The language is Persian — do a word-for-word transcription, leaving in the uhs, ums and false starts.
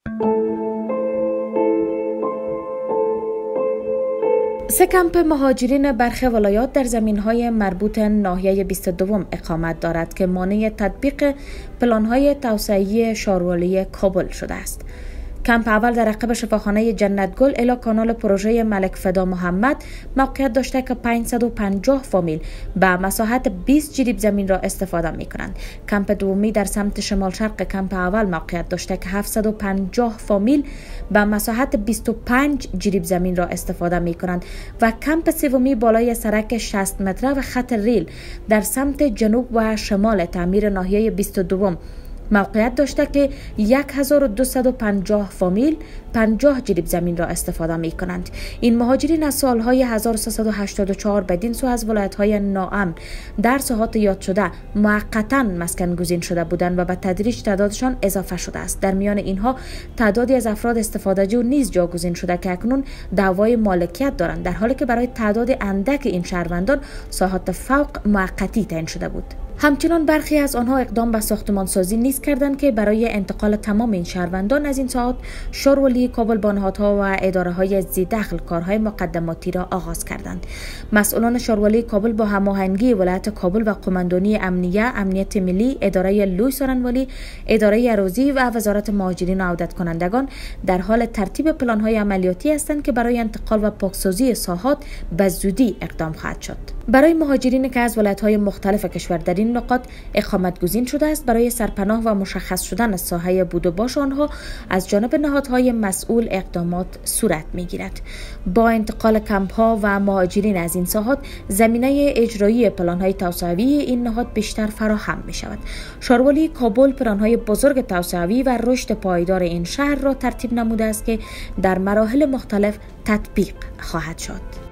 سه کمپ مهاجرین برخی ولایات در زمین‌های مربوط ناحیه بیست و دو اقامت دارد که مانع تطبیق پلان‌های توسعه‌ای شاروالی کابل شده است. کمپ اول در عقب شفاخانه جنت گل الی کانال پروژه ملک فدا محمد موقعیت داشته که پانصد و پنجاه فامیل به مساحت بیست جریب زمین را استفاده می کنند. کمپ دومی در سمت شمال شرق کمپ اول موقعیت داشته که هفتصد و پنجاه فامیل به مساحت بیست و پنج جریب زمین را استفاده می کنند و کمپ سومی بالای سرک شصت متره و خط ریل در سمت جنوب و شمال تعمیر ناحیه بیست و دو موقعیت داشته که هزار و دویست و پنجاه فامیل پنجاه جریب زمین را استفاده می کنند. این مهاجرین از سالهای هزار و سیصد و هشتاد و چهار بدین سو از ولایت‌های ناامن در ساحات یاد شده موقتا مسکن گزین شده بودند و به تدریج تعدادشان اضافه شده است. در میان اینها تعدادی از افراد استفاده جو نیز جاگزین شده که اکنون دعوای مالکیت دارند، در حالی که برای تعداد اندک این شهروندان ساحات فوق موقتی تعیین شده بود. همچنان برخی از آنها اقدام به ساختمان سازی نیز کردند که برای انتقال تمام این شهروندان از این ساحات شاروالی کابل با نهادها و اداره های ذی دخل کارهای مقدماتی را آغاز کردند. مسئولان شاروالی کابل با هماهنگی ولایت کابل و قماندانی امنیه، امنیت ملی، اداره لوی سارنوالی، اداره اراضی و وزارت مهاجرین و عودت کنندگان در حال ترتیب پلان‌های عملیاتی هستند که برای انتقال و پاکسازی ساحات به زودی اقدام خواهد شد. برای مهاجرین که از ولایت‌های مختلف کشور در این نقاط اقامت گزین شده است، برای سرپناه و مشخص شدن ساحه بود و باش آنها از جانب نهادهای مسئول اقدامات صورت می‌گیرد. با انتقال کمپ‌ها و مهاجرین از این ساحات، زمینه اجرایی پلان‌های توسعوی این نهاد بیشتر فراهم می‌شود. شاروالی کابل پلان‌های بزرگ توسعوی و رشد پایدار این شهر را ترتیب نموده است که در مراحل مختلف تطبیق خواهد شد.